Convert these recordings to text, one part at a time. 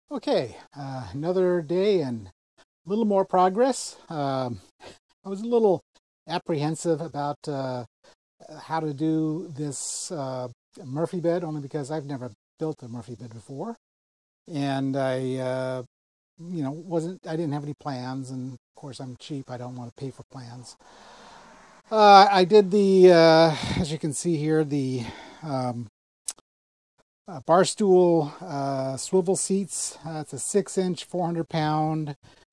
Okay, another day and a little more progress. I was a little apprehensive about how to do this Murphy bed, only because I've never built a Murphy bed before, and I didn't have any plans, and of course I'm cheap. I don't want to pay for plans. I did as you can see here, the um, bar stool swivel seats. It's a 6-inch, 400 pound.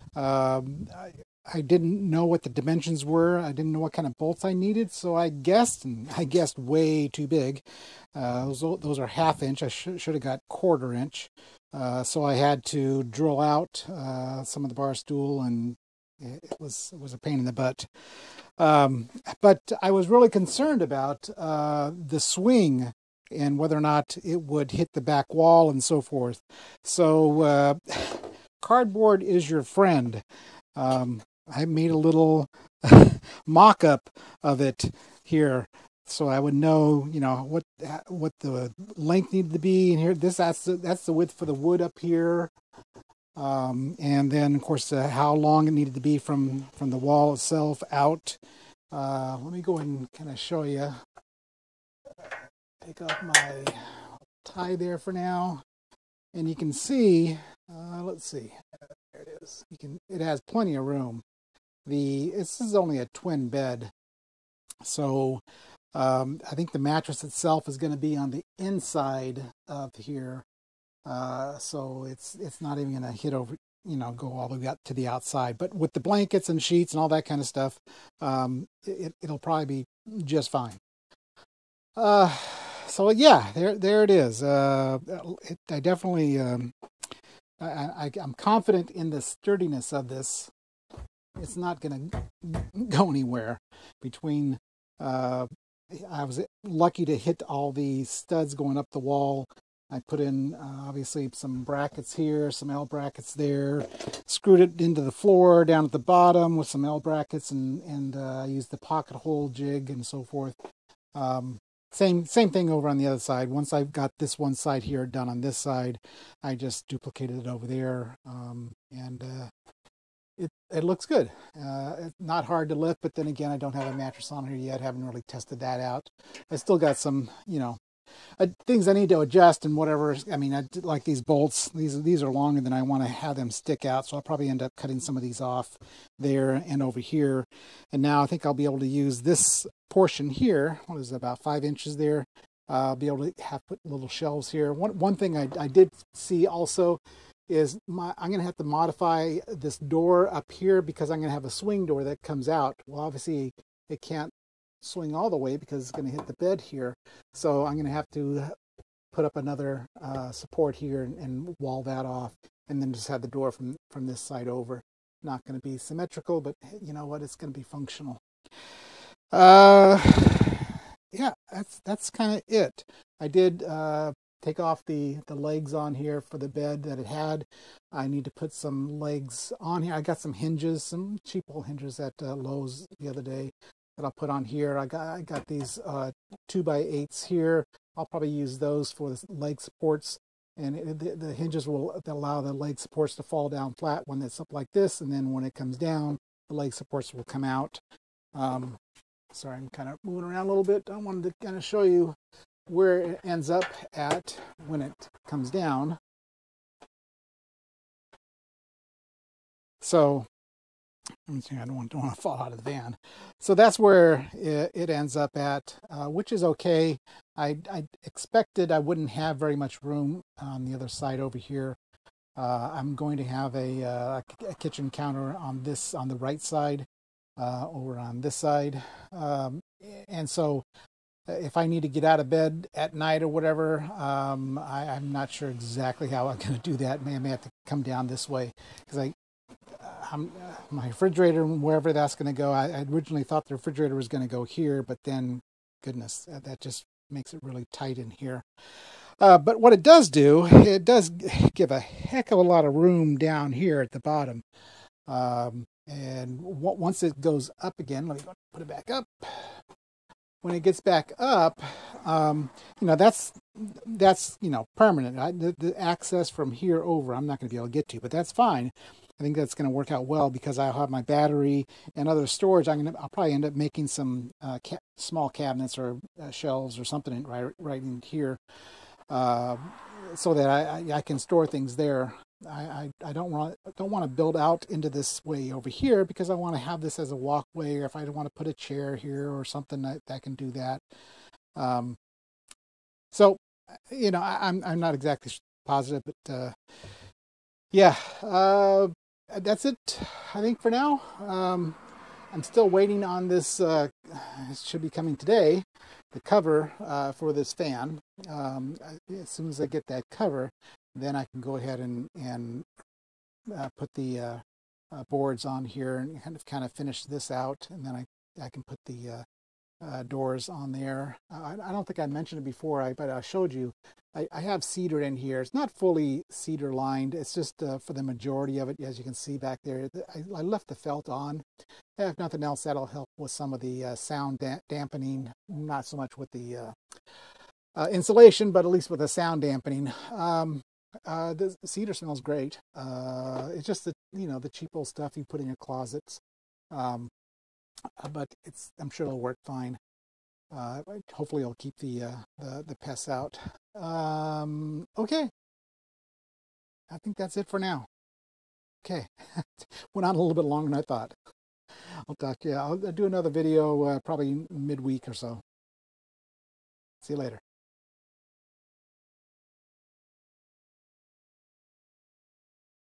I didn't know what the dimensions were. I didn't know what kind of bolts I needed, so I guessed, and I guessed way too big. Those are 1/2 inch. I should have got 1/4 inch. So I had to drill out some of the bar stool, and it was a pain in the butt. But I was really concerned about the swing and whether or not it would hit the back wall and so forth. So cardboard is your friend. I made a little mock-up of it here, so I would know, what the length needed to be. And here, that's the width for the wood up here, and then of course how long it needed to be from the wall itself out. Let me go ahead and kind of show you. Take off my tie there for now, and you can see. Let's see. There it is. It has plenty of room. This is only a twin bed, so I think the mattress itself is going to be on the inside of here, so it's not even going to hit over, go all the way up to the outside. But with the blankets and sheets and all that kind of stuff, it'll probably be just fine. So yeah, there it is. I definitely. I'm confident in the sturdiness of this. It's not going to go anywhere. I was lucky to hit all the studs going up the wall. I put in obviously some brackets here, some L brackets there, screwed it into the floor down at the bottom with some L brackets, and I used the pocket hole jig and so forth. Same thing over on the other side. Once I've got this one side here done on this side, I just duplicated it over there, and it looks good. It's not hard to lift, but then again, I don't have a mattress on here yet. Haven't really tested that out. I still got some, things I need to adjust and whatever. I mean, like these bolts. These are longer than I want to have them stick out, so I'll probably end up cutting some of these off there and over here. And now I think I'll be able to use this portion here. What is it, about 5 inches there? I'll be able to put little shelves here. One thing I did see also is I'm going to have to modify this door up here, because I'm going to have a swing door that comes out. Well, obviously it can't swing all the way because it's going to hit the bed here. So I'm going to have to put up another support here and wall that off, and then just have the door from this side over. Not going to be symmetrical, but you know what? It's going to be functional. Yeah, that's kind of it. I did take off the legs on here for the bed that it had. I need to put some legs on here. I got some hinges, some cheap old hinges at Lowe's the other day that I'll put on here. I got these 2x8s here. I'll probably use those for the leg supports, and the hinges will allow the leg supports to fall down flat when it's up like this, and then when it comes down, the leg supports will come out. Sorry, I'm kind of moving around a little bit. I wanted to kind of show you where it ends up at when it comes down. So, I don't want to fall out of the van. So that's where it ends up at, which is okay. I expected I wouldn't have very much room on the other side over here. I'm going to have a kitchen counter on the right side, over on this side, and so if I need to get out of bed at night or whatever, I'm not sure exactly how I'm going to do that. I may have to come down this way, because my refrigerator, wherever that's going to go, I originally thought the refrigerator was going to go here, but then, goodness, that just makes it really tight in here. But what it does do, it does give a heck of a lot of room down here at the bottom. And once it goes up again, let me put it back up. When it gets back up, that's that's, you know, permanent. The access from here over, I'm not going to be able to get to, but that's fine. I think that's going to work out well because I'll have my battery and other storage. I'll probably end up making some small cabinets or shelves or something right in here, so that I can store things there. I don't want to build out into this way over here because I want to have this as a walkway, or if I want to put a chair here or something, that can do that. So, you know, I'm not exactly positive, but yeah, that's it, I think, for now. I'm still waiting on this. It should be coming today, the cover for this fan. As soon as I get that cover, then I can go ahead and put the boards on here and kind of finish this out, and then I can put the doors on there. I don't think I mentioned it before, but I showed you. I have cedar in here. It's not fully cedar lined. It's just for the majority of it, as you can see back there. I left the felt on. If nothing else, that'll help with some of the sound dampening. Not so much with the insulation, but at least with the sound dampening. The cedar smells great. It's just the, you know, the cheap old stuff you put in your closets. But I'm sure it'll work fine. Hopefully it'll keep the pests out. Okay. I think that's it for now. Okay. Went on a little bit longer than I thought. I'll do another video probably midweek or so. See you later.